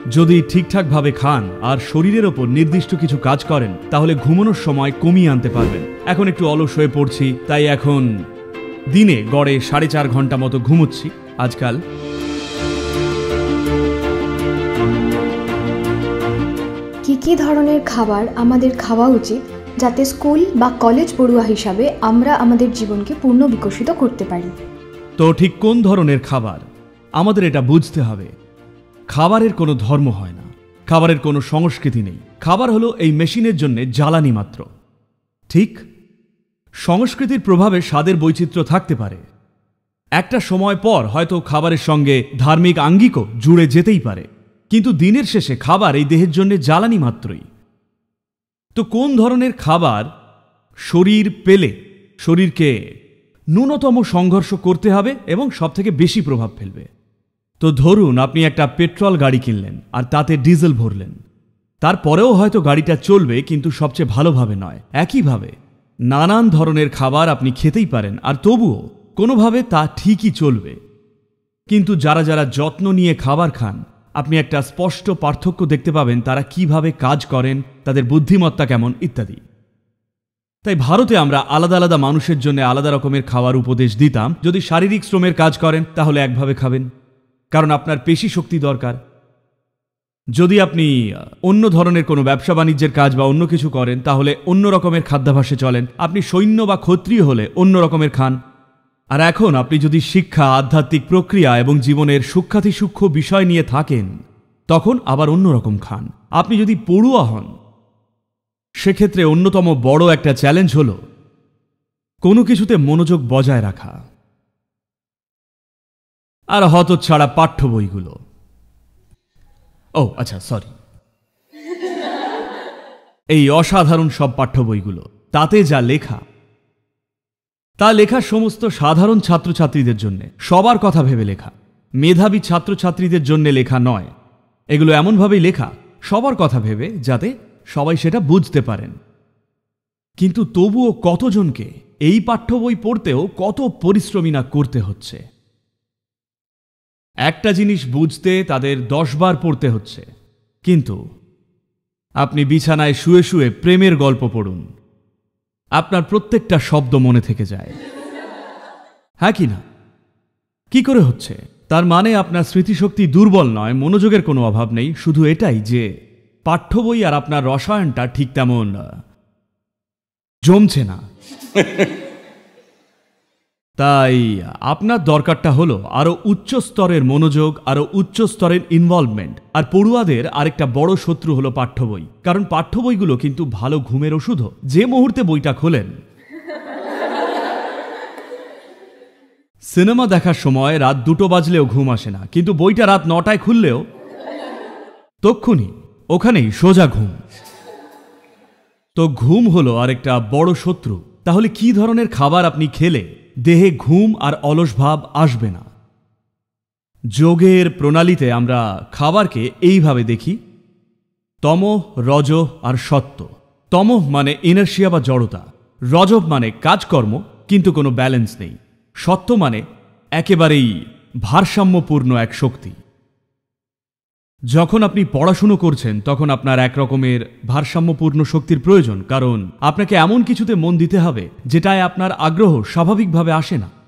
যদি ঠিকঠাকভাবে খান আর শরীরের ওপর নির্দিষ্ট কিছু কাজ করেন তাহলে ঘুমানোর সময় কমিয়ে আনতে পারবেন। এখন একটু অলস হয়ে পড়ছি, তাই এখন দিনে গড়ে 4.5 ঘন্টা মতো ঘুমোচ্ছি আজকাল। কি ধরনের খাবার আমাদের খাওয়া উচিত যাতে স্কুল বা কলেজ পড়ুয়া হিসাবে আমরা আমাদের জীবনকে পূর্ণ বিকশিত করতে পারি? তো ঠিক কোন ধরনের খাবার আমাদের এটা বুঝতে হবে। খাবারের কোনো ধর্ম হয় না, খাবারের কোনো সংস্কৃতি নেই। খাবার হলো এই মেশিনের জন্য জ্বালানি মাত্র। ঠিক, সংস্কৃতির প্রভাবে স্বাদের বৈচিত্র্য থাকতে পারে। একটা সময় পর হয়তো খাবারের সঙ্গে ধার্মিক আঙ্গিকও জুড়ে যেতেই পারে, কিন্তু দিনের শেষে খাবার এই দেহের জন্য জ্বালানি মাত্রই। তো কোন ধরনের খাবার শরীর পেলে শরীরকে ন্যূনতম সংঘর্ষ করতে হবে এবং সবথেকে বেশি প্রভাব ফেলবে? তো ধরুন আপনি একটা পেট্রোল গাড়ি কিনলেন আর তাতে ডিজেল ভরলেন, তারপরেও হয়তো গাড়িটা চলবে, কিন্তু সবচেয়ে ভালোভাবে নয়। একইভাবে নানান ধরনের খাবার আপনি খেতেই পারেন আর তবুও কোনোভাবে তা ঠিকই চলবে, কিন্তু যারা যারা যত্ন নিয়ে খাবার খান আপনি একটা স্পষ্ট পার্থক্য দেখতে পাবেন, তারা কিভাবে কাজ করেন, তাদের বুদ্ধিমত্তা কেমন ইত্যাদি। তাই ভারতে আমরা আলাদা আলাদা মানুষের জন্য আলাদা রকমের খাওয়ার উপদেশ দিতাম। যদি শারীরিক শ্রমের কাজ করেন তাহলে একভাবে খাবেন, কারণ আপনার পেশি শক্তি দরকার। যদি আপনি অন্য ধরনের কোনো ব্যবসা বাণিজ্যের কাজ বা অন্য কিছু করেন তাহলে অন্য রকমের খাদ্যাভ্যাসে চলেন। আপনি সৈন্য বা ক্ষত্রিয় হলে অন্য রকমের খান। আর এখন আপনি যদি শিক্ষা, আধ্যাত্মিক প্রক্রিয়া এবং জীবনের সূক্ষ্মাতিসূক্ষ্ম বিষয় নিয়ে থাকেন তখন আবার অন্যরকম খান। আপনি যদি পড়ুয়া হন সেক্ষেত্রে অন্যতম বড় একটা চ্যালেঞ্জ হল কোনো কিছুতে মনোযোগ বজায় রাখা। আর হতচ্ছাড়া পাঠ্য বইগুলো। আচ্ছা, সরি, এই অসাধারণ সব পাঠ্য বইগুলো, তাতে যা লেখা তা লেখা সমস্ত সাধারণ ছাত্রছাত্রীদের জন্য, সবার কথা ভেবে লেখা, মেধাবী ছাত্রছাত্রীদের জন্য লেখা নয়। এগুলো এমনভাবেই লেখা সবার কথা ভেবে যাতে সবাই সেটা বুঝতে পারেন। কিন্তু তবুও কতজনকে এই পাঠ্য বই পড়তেও কত পরিশ্রমী না করতে হচ্ছে। একটা জিনিস বুঝতে তাদের 10 বার পড়তে হচ্ছে, কিন্তু আপনি বিছানায় শুয়ে শুয়ে প্রেমের গল্প পড়ুন, আপনার প্রত্যেকটা শব্দ মনে থেকে যায়। হ্যাঁ কি না? কি করে হচ্ছে? তার মানে আপনার স্মৃতিশক্তি দুর্বল নয়, মনোযোগের কোনো অভাব নেই, শুধু এটাই যে পাঠ্য বই আর আপনার রসায়নটা ঠিক তেমন জমছে না। তাই আপনার দরকারটা হলো আরো উচ্চ স্তরের মনোযোগ, আরো উচ্চ স্তরের ইনভলভমেন্ট। আর পড়ুয়াদের আরেকটা বড় শত্রু হলো পাঠ্য বই, কারণ পাঠ্য বইগুলো কিন্তু ভালো ঘুমের ওষুধও। যে মুহূর্তে বইটা খোলেন, সিনেমা দেখার সময় রাত 2টো বাজলেও ঘুম আসে না, কিন্তু বইটা রাত 9টায় খুললেও তক্ষুনি ওখানেই সোজা ঘুম। তো ঘুম হলো আরেকটা বড় শত্রু। তাহলে কি ধরনের খাবার আপনি খেলে দেহে ঘুম আর অলস ভাব আসবে না? যোগের প্রণালীতে আমরা খাবারকে এইভাবে দেখি: তম, রজ আর সত্ত্ব। তম মানে ইনার্শিয়া বা জড়তা, রজ মানে কাজকর্ম কিন্তু কোনো ব্যালেন্স নেই, সত্ত্ব মানে একেবারেই ভারসাম্যপূর্ণ এক শক্তি। যখন আপনি পড়াশুনো করছেন তখন আপনার এক রকমের ভারসাম্যপূর্ণ শক্তির প্রয়োজন, কারণ আপনাকে এমন কিছুতে মন দিতে হবে যেটায় আপনার আগ্রহ স্বাভাবিকভাবে আসে না।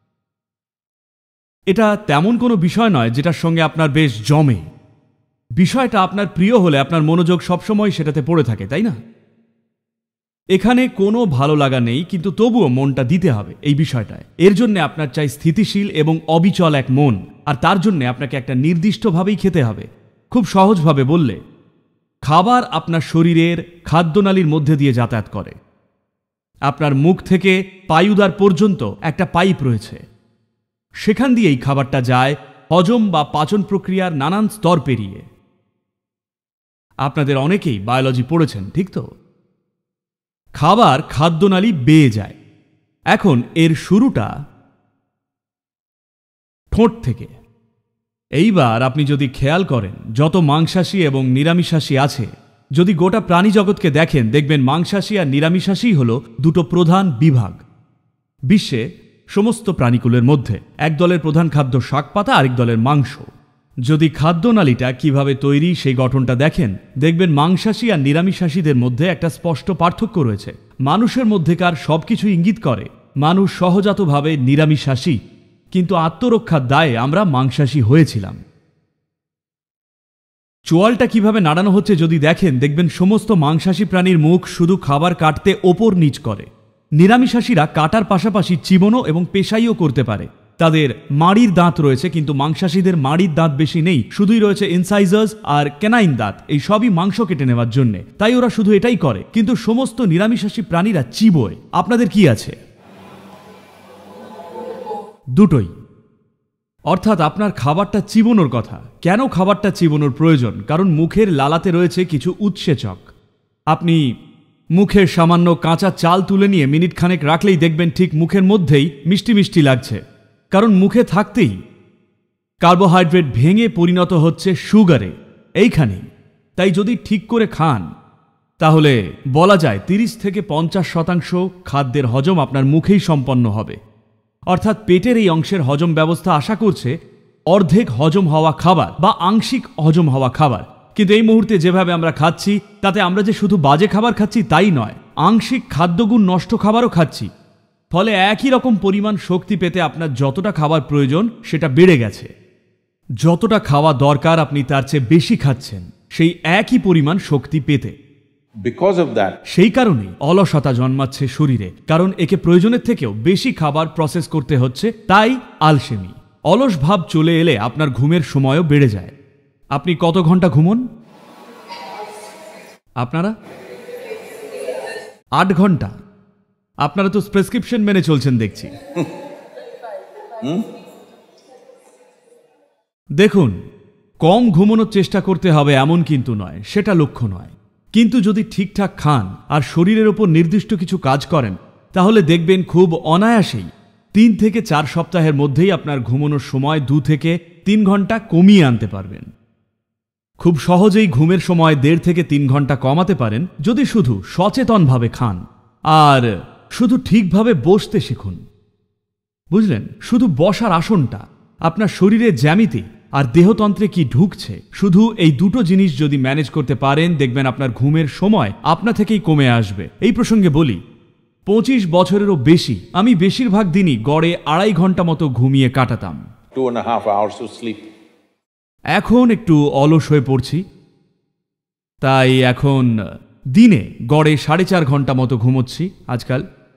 এটা তেমন কোনো বিষয় নয় যেটার সঙ্গে আপনার বেশ জমে। বিষয়টা আপনার প্রিয় হলে আপনার মনোযোগ সবসময় সেটাতে পড়ে থাকে, তাই না? এখানে কোনো ভালো লাগা নেই, কিন্তু তবুও মনটা দিতে হবে এই বিষয়টায়। এর জন্য আপনার চাই স্থিতিশীল এবং অবিচল এক মন, আর তার জন্য আপনাকে একটা নির্দিষ্টভাবেই খেতে হবে। খুব সহজভাবে বললে, খাবার আপনার শরীরের খাদ্যনালীর মধ্যে দিয়ে যাতায়াত করে। আপনার মুখ থেকে পায়ুদার পর্যন্ত একটা পাইপ রয়েছে, সেখান দিয়েই খাবারটা যায় হজম বা পাচন প্রক্রিয়ার নানান স্তর পেরিয়ে। আপনাদের অনেকেই বায়োলজি পড়েছেন, ঠিক তো? খাবার খাদ্যনালী বেয়ে যায়। এখন এর শুরুটা ঠোঁট থেকে। এইবার আপনি যদি খেয়াল করেন, যত মাংসাশী এবং নিরামিষাশী আছে, যদি গোটা প্রাণী জগৎকে দেখেন, দেখবেন মাংসাশী আর নিরামিষাশী হলো দুটো প্রধান বিভাগ বিশ্বে। সমস্ত প্রাণীকুলের মধ্যে এক দলের প্রধান খাদ্য শাকপাতা, আরেক দলের মাংস। যদি খাদ্যনালীটা কিভাবে তৈরি সেই গঠনটা দেখেন, দেখবেন মাংসাশী আর নিরামিষাশীদের মধ্যে একটা স্পষ্ট পার্থক্য রয়েছে। মানুষের মধ্যেকার সবকিছু ইঙ্গিত করে মানুষ সহজাতভাবে নিরামিষাশী, কিন্তু আত্মরক্ষার দায়ে আমরা মাংসাশী হয়েছিলাম। চোয়ালটা কিভাবে নাড়ানো হচ্ছে যদি দেখেন, দেখবেন সমস্ত মাংসাশী প্রাণীর মুখ শুধু খাবার কাটতে ওপর নিচ করে। নিরামিষাশীরা কাটার পাশাপাশি চিবনও এবং পেশাইও করতে পারে। তাদের মাড়ির দাঁত রয়েছে, কিন্তু মাংসাশীদের মাড়ির দাঁত বেশি নেই, শুধুই রয়েছে ইনসাইজার্স আর ক্যানাইন দাঁত। এই সবই মাংস কেটে নেওয়ার জন্য, তাই ওরা শুধু এটাই করে। কিন্তু সমস্ত নিরামিষাশী প্রাণীরা চিবোয়। আপনাদের কি আছে? দুটোই। অর্থাৎ আপনার খাবারটা চিবোনোর কথা। কেন খাবারটা চিবোনোর প্রয়োজন? কারণ মুখের লালাতে রয়েছে কিছু উৎসেচক। আপনি মুখের সামান্য কাঁচা চাল তুলে নিয়ে মিনিট খানেক রাখলেই দেখবেন ঠিক মুখের মধ্যেই মিষ্টি মিষ্টি লাগছে, কারণ মুখে থাকতেই কার্বোহাইড্রেট ভেঙে পরিণত হচ্ছে সুগারে এইখানেই। তাই যদি ঠিক করে খান তাহলে বলা যায় 30 থেকে 50% খাদ্যের হজম আপনার মুখেই সম্পন্ন হবে। অর্থাৎ পেটের এই অংশের হজম ব্যবস্থা আশা করছে অর্ধেক হজম হওয়া খাবার বা আংশিক হজম হওয়া খাবার। কিন্তু এই মুহূর্তে যেভাবে আমরা খাচ্ছি তাতে আমরা যে শুধু বাজে খাবার খাচ্ছি তাই নয়, আংশিক খাদ্যগুণ নষ্ট খাবারও খাচ্ছি। ফলে একই রকম পরিমাণ শক্তি পেতে আপনার যতটা খাবার প্রয়োজন সেটা বেড়ে গেছে। যতটা খাওয়া দরকার আপনি তার চেয়ে বেশি খাচ্ছেন সেই একই পরিমাণ শক্তি পেতে। Because of that, সেই কারণেই অলসতা জন্মাচ্ছে শরীরে, কারণ একে প্রয়োজনের থেকেও বেশি খাবার প্রসেস করতে হচ্ছে। তাই আলসেমি, অলস ভাব চলে এলে আপনার ঘুমের সময়ও বেড়ে যায়। আপনি কত ঘন্টা ঘুমন? আপনারা 8 ঘন্টা। আপনারা তো প্রেসক্রিপশন মেনে চলছেন দেখছি। দেখুন, কম ঘুমানোর চেষ্টা করতে হবে এমন কিন্তু নয়, সেটা লক্ষ্য নয়। কিন্তু যদি ঠিকঠাক খান আর শরীরের ওপর নির্দিষ্ট কিছু কাজ করেন তাহলে দেখবেন খুব অনায়াসেই 3 থেকে 4 সপ্তাহের মধ্যেই আপনার ঘুমানোর সময় 2 থেকে 3 ঘন্টা কমিয়ে আনতে পারবেন। খুব সহজেই ঘুমের সময় 1.5 থেকে 3 ঘন্টা কমাতে পারেন যদি শুধু সচেতনভাবে খান আর শুধু ঠিকভাবে বসতে শিখুন। বুঝলেন? শুধু বসার আসনটা, আপনার শরীরে জ্যামিতি আর দেহতন্ত্রে কি ঢুকছে, শুধু এই দুটো জিনিস যদি ম্যানেজ করতে পারেন দেখবেন আপনার ঘুমের সময় আপনা থেকেই কমে আসবে। এই প্রসঙ্গে বলি, 25 বছরেরও বেশি আমি বেশিরভাগ দিনই গড়ে 2.5 ঘন্টা মতো ঘুমিয়ে কাটাতাম। 2.5 hours of sleep. এখন একটু অলস হয়ে পড়ছি, তাই এখন দিনে গড়ে 4.5 ঘন্টা মতো ঘুমোচ্ছি আজকাল।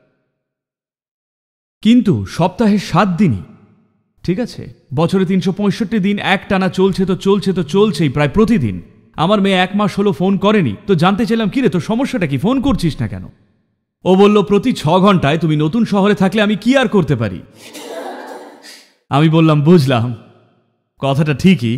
কিন্তু সপ্তাহে 7 দিনই, ঠিক আছে, বছরে 365 দিন একটানা চলছেই প্রায় প্রতিদিন। আমার মেয়ে 1 মাস হলো ফোন করেনি, তো জানতে চাইলাম, কিরে তোর সমস্যাটা কি, ফোন করছিস না কেন? ও বলল, প্রতি 6 ঘন্টায় তুমি নতুন শহরে থাকলে আমি কি আর করতে পারি। আমি বললাম, বুঝলাম, কথাটা ঠিকই।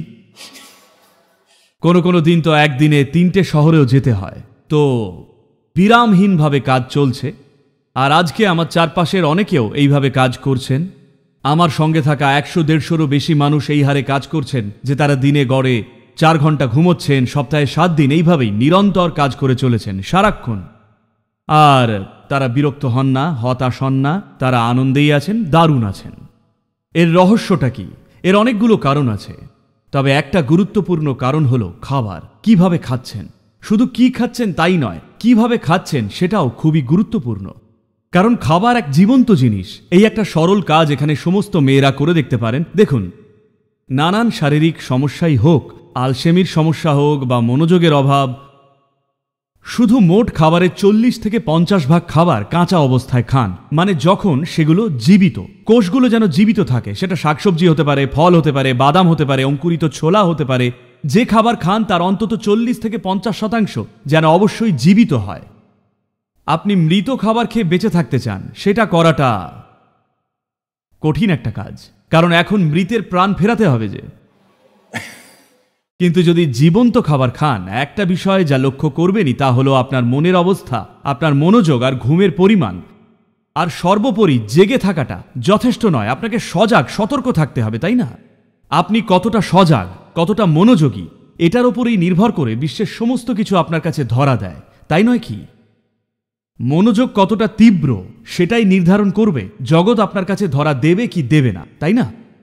কোনো দিন তো একদিনে 3টে শহরেও যেতে হয়, তো বিরামহীনভাবে কাজ চলছে। আর আজকে আমার চারপাশের অনেকেও এইভাবে কাজ করছেন। আমার সঙ্গে থাকা 100-150-রও বেশি মানুষ এই হারে কাজ করছেন যে তারা দিনে গড়ে 4 ঘন্টা ঘুমোচ্ছেন, সপ্তাহে 7 দিন এইভাবেই নিরন্তর কাজ করে চলেছেন সারাক্ষণ। আর তারা বিরক্ত হন না, হতাশ হন না, তারা আনন্দেই আছেন, দারুণ আছেন। এর রহস্যটা কি? এর অনেকগুলো কারণ আছে, তবে একটা গুরুত্বপূর্ণ কারণ হলো খাবার। কিভাবে খাচ্ছেন, শুধু কি খাচ্ছেন তাই নয়, কিভাবে খাচ্ছেন সেটাও খুবই গুরুত্বপূর্ণ। কারণ খাবার এক জীবন্ত জিনিস। এই একটা সরল কাজ এখানে সমস্ত মেয়েরা করে দেখতে পারেন। দেখুন, নানান শারীরিক সমস্যাই হোক, আলসেমির সমস্যা হোক বা মনোযোগের অভাব, শুধু মোট খাবারের 40 থেকে 50 ভাগ খাবার কাঁচা অবস্থায় খান। মানে যখন সেগুলো জীবিত, কোষগুলো যেন জীবিত থাকে। সেটা শাকসবজি হতে পারে, ফল হতে পারে, বাদাম হতে পারে, অঙ্কুরিত ছোলা হতে পারে। যে খাবার খান তার অন্তত 40 থেকে 50% যেন অবশ্যই জীবিত হয়। আপনি মৃত খাবার খেয়ে বেঁচে থাকতে চান, সেটা করাটা কঠিন একটা কাজ, কারণ এখন মৃতের প্রাণ ফেরাতে হবে যে। কিন্তু যদি জীবন্ত খাবার খান, একটা বিষয় যা লক্ষ্য করবেনই তা হলো আপনার মনের অবস্থা, আপনার মনোযোগ আর ঘুমের পরিমাণ। আর সর্বোপরি জেগে থাকাটা যথেষ্ট নয়, আপনাকে সজাগ সতর্ক থাকতে হবে, তাই না? আপনি কতটা সজাগ, কতটা মনোযোগী, এটার উপরেই নির্ভর করে বিশ্বের সমস্ত কিছু আপনার কাছে ধরা দেয়, তাই নয় কি? মনোযোগ কতটা তীব্র সেটাই নির্ধারণ করবে জগৎ আপনার কাছে ধরা দেবে কি দেবে না, তাই না?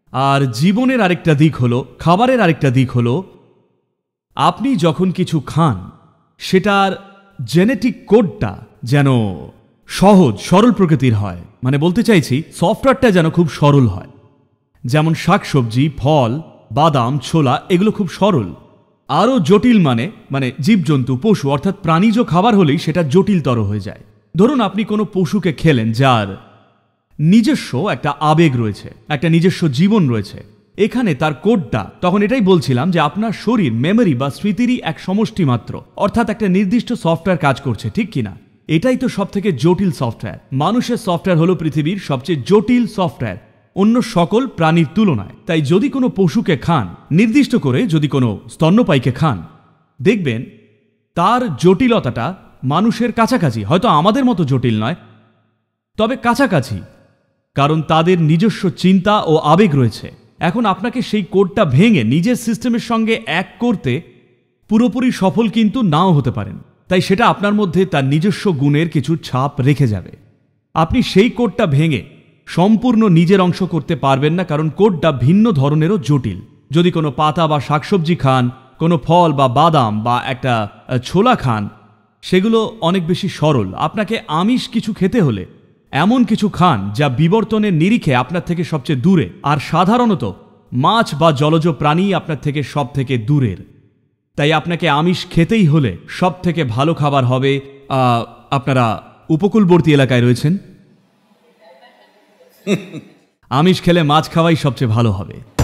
আর জীবনের আরেকটা দিক হলো, খাবারের আরেকটা দিক হলো, আপনি যখন কিছু খান সেটার জেনেটিক কোডটা যেন সহজ সরল প্রকৃতির হয়। মানে বলতে চাইছি সফটওয়্যারটা যেন খুব সরল হয়। যেমন শাকসবজি, ফল, বাদাম, ছোলা এগুলো খুব সরল। আরও জটিল মানে জীবজন্তু, পশু অর্থাৎ প্রাণীজ খাবার হলেই সেটা জটিলতর হয়ে যায়। ধরুন আপনি কোনো পশুকে খেলেন যার নিজস্ব একটা আবেগ রয়েছে, একটা নিজস্ব জীবন রয়েছে, এখানে তার কোডটা, তখন এটাই বলছিলাম যে আপনার শরীর মেমরি বা স্মৃতিরই এক সমষ্টি মাত্র, অর্থাৎ একটা নির্দিষ্ট সফটওয়্যার কাজ করছে, ঠিক কিনা? এটাই তো সব থেকে জটিল সফটওয়্যার। মানুষের সফটওয়্যার হলো পৃথিবীর সবচেয়ে জটিল সফটওয়্যার অন্য সকল প্রাণীর তুলনায়। তাই যদি কোনো পশুকে খান, নির্দিষ্ট করে যদি কোনো স্তন্যপায়ীকে খান, দেখবেন তার জটিলতাটা মানুষের কাছাকাছি, হয়তো আমাদের মতো জটিল নয়, তবে কাছাকাছি, কারণ তাদের নিজস্ব চিন্তা ও আবেগ রয়েছে। এখন আপনাকে সেই কোডটা ভেঙে নিজের সিস্টেমের সঙ্গে এক করতে পুরোপুরি সফল কিন্তু নাও হতে পারেন। তাই সেটা আপনার মধ্যে তার নিজস্ব গুণের কিছু ছাপ রেখে যাবে। আপনি সেই কোডটা ভেঙে সম্পূর্ণ নিজের অংশ করতে পারবেন না, কারণ কোডটা ভিন্ন ধরনেরও জটিল। যদি কোনো পাতা বা শাকসবজি খান, কোনো ফল বা বাদাম বা একটা ছোলা খান, সেগুলো অনেক বেশি সরল। আপনাকে আমিষ কিছু খেতে হলে এমন কিছু খান যা বিবর্তনের নিরিখে আপনার থেকে সবচেয়ে দূরে, আর সাধারণত মাছ বা জলজ প্রাণী আপনার থেকে সব থেকে দূরের। তাই আপনাকে আমিষ খেতেই হলে সব থেকে ভালো খাবার হবে, আপনারা উপকূলবর্তী এলাকায় রয়েছেন, আমিষ খেলে মাছ খাওয়াই সবচেয়ে ভালো হবে।